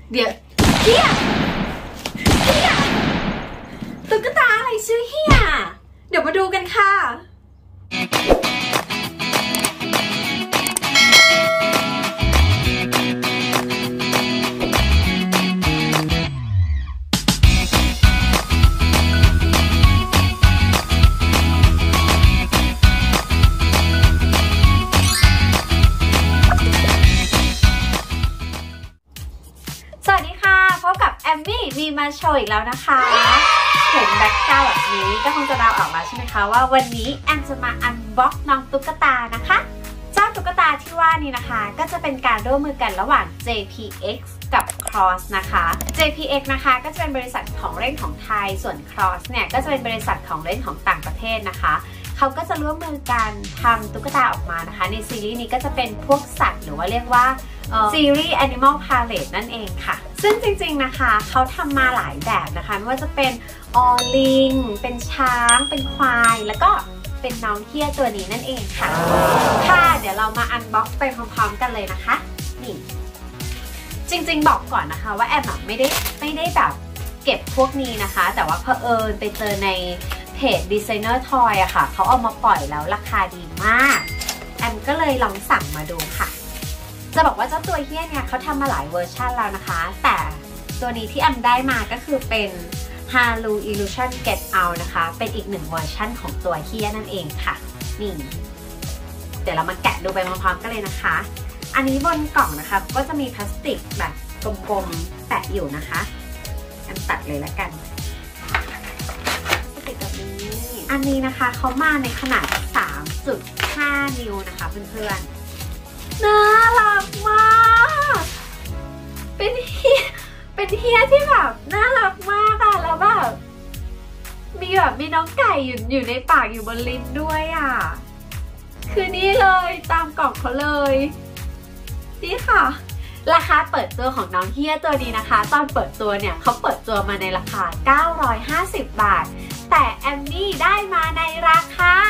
เดี๋ยวเฮียตุ๊กตาอะไรชื่อเฮียเดี๋ยวมาดูกันค่ะมีมาโชว์อีกแล้วนะคะเห็นแบ็คกราวด์แบบนี้ก็คงจะเดาออกมาใช่ไหมคะว่าวันนี้แอมจะมาอันบ็อกซ์น้องตุ๊กตานะคะเจ้าตุ๊กตาที่ว่านี้นะคะก็จะเป็นการร่วมมือกันระหว่าง JPX กับ Cross นะคะ JPX นะคะก็จะเป็นบริษัทของเล่นของไทยส่วน Cross เนี่ยก็จะเป็นบริษัทของเล่นของต่างประเทศนะคะเขาก็จะร่วมมือกันทำตุ๊กตาออกมานะคะในซีรีส์นี้ก็จะเป็นพวกสัตว์หรือว่าเรียกว่าซีรีส์ Animal Palette นั่นเองค่ะซึ่งจริงๆนะคะเขาทำมาหลายแบบนะคะไม่ว่าจะเป็นลิงเป็นช้างเป็นควายแล้วก็เป็นน้องเฮียตัวนี้นั่นเองค่ะเดี๋ยวเรามาอันบ็อกซ์ไปพร้อมๆกันเลยนะคะนี่จริงๆบอกก่อนนะคะว่าแอมไม่ได้แบบเก็บพวกนี้นะคะแต่ว่าเผอิญไปเจอในเพจ Designer Toy อะค่ะเขาเอามาปล่อยแล้วราคาดีมากแอมก็เลยลองสั่งมาดูค่ะจะบอกว่าเจ้าตัวเฮี้ยเนี่ยเขาทำมาหลายเวอร์ชันแล้วนะคะแต่ตัวนี้ที่แอมได้มาก็คือเป็น Haru Illusion Get Out นะคะเป็นอีกหนึ่งเวอร์ชันของตัวเฮี้ยนั่นเองค่ะนี่เดี๋ยวเรามาแกะดูไปพร้อมๆกันเลยนะคะอันนี้บนกล่องนะคะก็จะมีพลาสติกแบบกลมๆแปะอยู่นะคะแอมตัดเลยละกันพลาสติกแบบนี้อันนี้นะคะเขามาในขนาด 3.5 นิ้วนะคะเพื่อนๆน่ารักมากเป็นเฮียที่แบบน่ารักมากอะแล้วแบบมีน้องไก่อยู่ในปากอยู่บนลิ้นด้วยอะคือนี่เลยตามกล่องเขาเลยนี่ค่ะราคาเปิดตัวของน้องเฮียตัวนี้นะคะตอนเปิดตัวเนี่ยเขาเปิดตัวมาในราคา950 บาทแต่แอมมี่ได้มาในราคา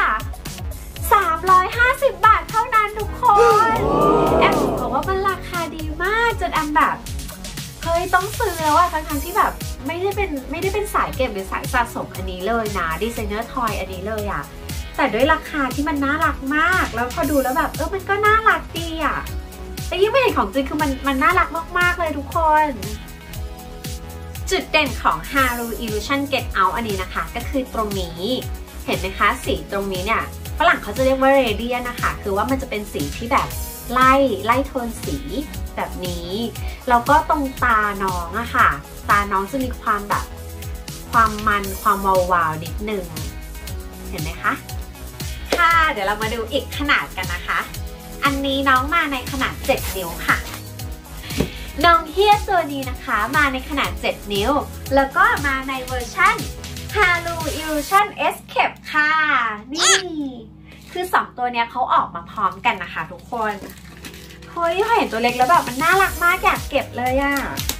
350 บาทเท่านั้นทุกคนแอมบอกว่ามันราคาดีมากจนแอมแบบเฮ้ยต้องซื้อแล้วอะทั้งที่แบบไม่ได้เป็นสายเก็บหรือสายสะสมอันนี้เลยนะ Designer Toy อันนี้เลยอะแต่ด้วยราคาที่มันน่ารักมากแล้วพอดูแล้วแบบมันก็น่ารักดีอะแต่ยิ่งไม่เห็นของจริงคือมันน่ารักมากๆเลยทุกคนจุดเด่นของ Haru Illusion Get Out อันนี้นะคะก็คือตรงนี้เห็นไหมคะสีตรงนี้เนี่ยฝรั่งเขาจะเรียกว่าเรเดียนนะคะคือว่ามันจะเป็นสีที่แบบไล่โทนสีแบบนี้แล้วก็ตรงตาน้องอะค่ะตาน้องจะมีความแบบความมันความวาวๆนิดนึงเห็นไหมคะค่ะเดี๋ยวเรามาดูอีกขนาดกันนะคะอันนี้น้องมาในขนาด7 นิ้วค่ะน้องเฮียตัวนี้นะคะมาในขนาด7 นิ้วแล้วก็มาในเวอร์ชัน Haru Illusion Escape ค่ะนี่คือ2ตัวเนี้ยเขาออกมาพร้อมกันนะคะทุกคนเฮ้ยพอเห็นตัวเล็กแล้วแบบมันน่ารักมากอยากเก็บเลยอะ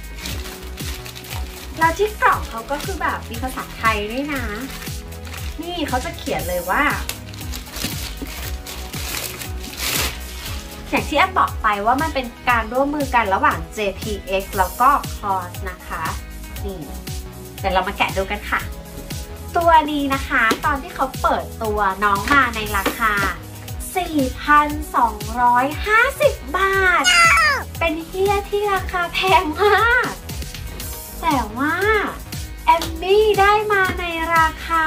แล้วที่กล่องเขาก็คือแบบมีภาษาไทยด้วยนะนี่เขาจะเขียนเลยว่าอย่างที่แอมบอกไปว่ามันเป็นการร่วมมือกันระหว่าง JPX แล้วก็ Cross นะคะนี่เดี๋ยวเรามาแกะดูกันค่ะตัวนี้นะคะตอนที่เขาเปิดตัวน้องมาในราคา 4,250 บาท เป็นเฮียที่ราคาแพงมากแต่ว่าแอมมี่ได้มาในราคา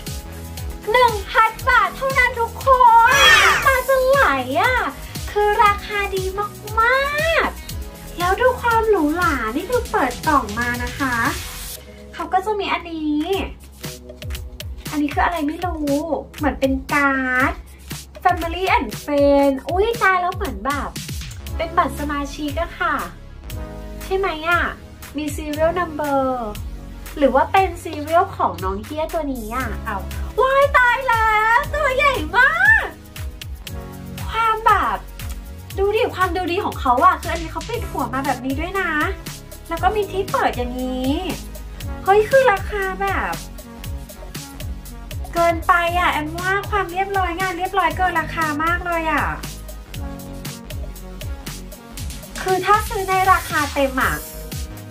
1,000 บาทเท่านั้นทุกคนตาจะไหลอ่ะคือราคาดีมากๆแล้วดูความหรูหรานี่คือเปิดกล่องมานะคะเขาก็จะมีอันนี้คืออะไรไม่รู้เหมือนเป็นการ์ด Family and Friends อุ้ยตายแล้วเหมือนแบบเป็นบัตรสมาชิกอะค่ะใช่ไหมอะมี serial number หรือว่าเป็น serial ของน้องเฮียตัวนี้อะเอาว้ายตายแล้วตัวใหญ่มากความแบบดูดิความดูดีของเขาอะคืออันนี้เขาปิดหัวมาแบบนี้ด้วยนะแล้วก็มีที่เปิดอย่างนี้เฮ้ยคือราคาแบบเกินไปอะแอมว่าความเรียบร้อยงานเรียบร้อยเกินราคามากเลยอะคือถ้าซื้อในราคาเต็มอะ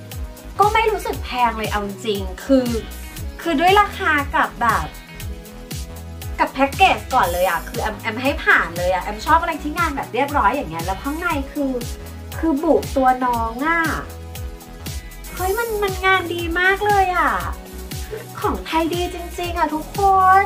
ก็ไม่รู้สึกแพงเลยเอาจริงคือด้วยราคากับแบบกับแพ็กเกจก่อนเลยอะคือแอมให้ผ่านเลยอะแอมชอบอะไรที่งานแบบเรียบร้อยอย่างเงี้ยแล้วข้างในคือบุตัวน้องอะเฮ้ยมันงานดีมากเลยอะของไทยดีจริงๆอะทุกคน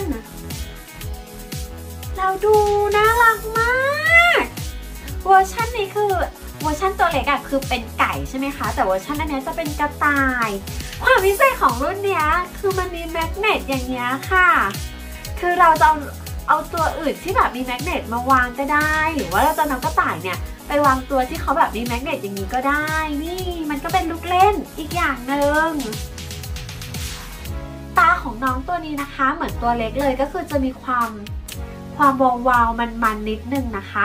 เราดูน่ารักมากเวอร์ชันนี้คือเวอร์ชันตัวเล็กอะคือเป็นไก่ใช่ไหมคะแต่เวอร์ชันอันนี้จะเป็นกระต่ายความพิเศษของรุ่นเนี้ยคือมันมีแมกเนตอย่างเงี้ยค่ะคือเราจะเอาตัวอื่นที่แบบมีแมกเนตมาวางก็ได้หรือว่าเราจะนำกระต่ายเนี่ยไปวางตัวที่เขาแบบมีแมกเนตอย่างนี้ก็ได้นี่มันก็เป็นลูกเล่นอีกอย่างหนึ่งตาของน้องตัวนี้นะคะเหมือนตัวเล็กเลยก็คือจะมีความวาวๆมันนิดนึงนะคะ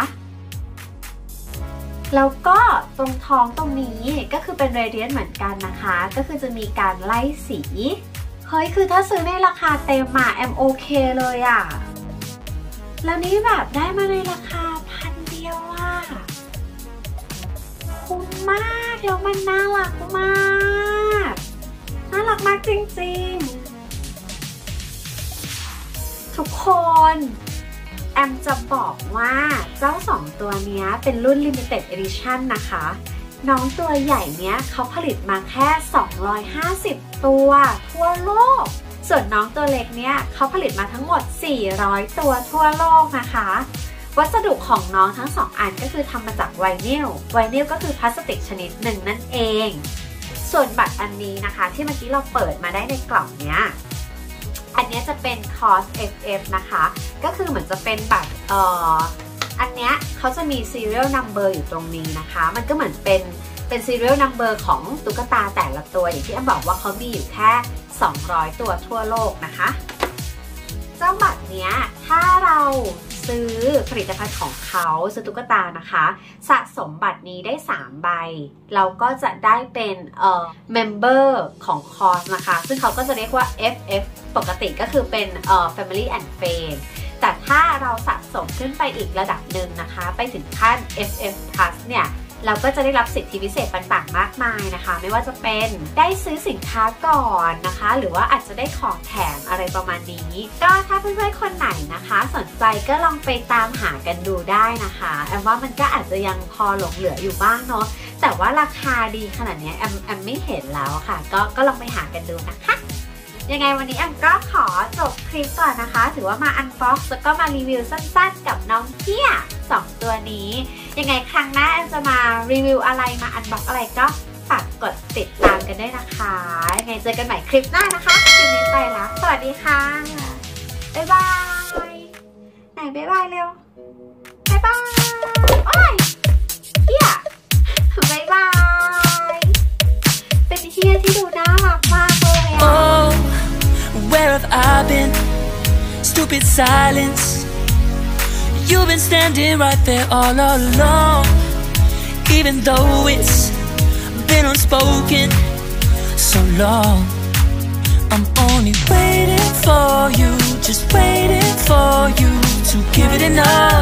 แล้วก็ตรงท้องตรงนี้ก็คือเป็นเรเดียนเหมือนกันนะคะก็คือจะมีการไล่สีเฮ้ยคือถ้าซื้อในราคาเต็มอะแอมโอเคเลยอะแล้วนี่แบบได้มาในราคา1,000 เดียวอะคุ้มมากแล้วมันน่ารักมากน่ารักมากจริงๆทุกคนแอมจะบอกว่าเจ้า2ตัวนี้เป็นรุ่น Limited Edition นะคะน้องตัวใหญ่เนี้ยเขาผลิตมาแค่250ตัวทั่วโลกส่วนน้องตัวเล็กเนี้ยเขาผลิตมาทั้งหมด400ตัวทั่วโลกนะคะวัสดุของน้องทั้ง2อันก็คือทำมาจากไวนิลก็คือพลาสติกชนิดหนึ่งนั่นเองส่วนบัตรอันนี้นะคะที่เมื่อกี้เราเปิดมาได้ในกล่องเนี้ยอันนี้จะเป็น Cos FF นะคะก็คือเหมือนจะเป็นบัตรอันเนี้ยเขาจะมี serial number อยู่ตรงนี้นะคะมันก็เหมือนเป็น serial number ของตุ๊กตาแต่ละตัวอย่างที่แอมบอกว่าเขามีอยู่แค่200ตัวทั่วโลกนะคะเจ้าบัตรเนี้ยถ้าเราซื้อผลิตภัณฑ์ของเขาซื้อตุ๊กตานะคะสะสมบัตรนี้ได้3ใบเราก็จะได้เป็นmember ของ Cos นะคะซึ่งเขาก็จะเรียกว่า FF ปกติก็คือเป็นfamily and friend แต่ถ้าเราสะสมขึ้นไปอีกระดับหนึ่งนะคะไปถึงขั้น FF Plus เนี่ยเราก็จะได้รับสิทธิพิเศษต่างๆมากมายนะคะไม่ว่าจะเป็นได้ซื้อสินค้าก่อนนะคะหรือว่าอาจจะได้ของแถมอะไรประมาณนี้ก็ถ้าเพื่อนๆคนไหนนะคะสนใจก็ลองไปตามหากันดูได้นะคะแอมว่ามันก็อาจจะยังพอหลงเหลืออยู่บ้างเนาะแต่ว่าราคาดีขนาดนี้แอมไม่เห็นแล้วค่ะก็ลองไปหากันดูนะคะยังไงวันนี้แอมก็ขอจบคลิปก่อนนะคะถือว่ามาอันบ็อกซ์แล้วก็มารีวิวสั้นๆกับน้องเพี้ย2ตัวนี้ยังไงครั้งหน้าแอมจะมารีวิวอะไรมาอันบ็อกซ์อะไรก็ฝากกดติดตามกันด้วยนะคะยังไงเจอกันใหม่คลิปหน้านะคะคลิปนี้ไปแล้วสวัสดีค่ะบ๊ายบายไหนบ๊ายบายเร็วบ๊ายบายโอ้ยเพี้ยบ๊ายบายเป็นเพี้ยที่ดูน่ารักมากเลย Where have I been? Stupid silence. You've been standing right there all along. Even though it's been unspoken so long, I'm only waiting for you, just waiting for you to give it enough.